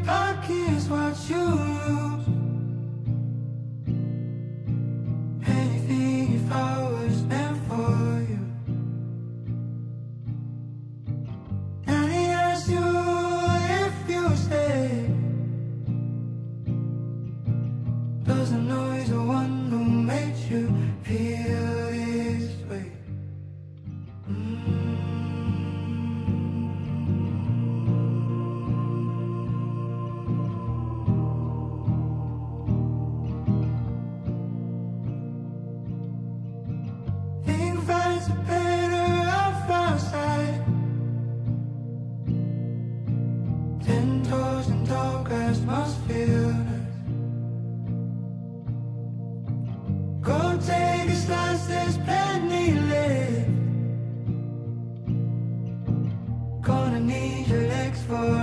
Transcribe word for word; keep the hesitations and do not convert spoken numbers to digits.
pockets what you lose. Anything if I was meant for you. Now they ask you if you stay. Does the noise the one who made you feel this way? Mm. Think finds a better off outside. Ten toes and tall grass must feel nice. Go take a slice, there's plenty left. Gonna need your legs for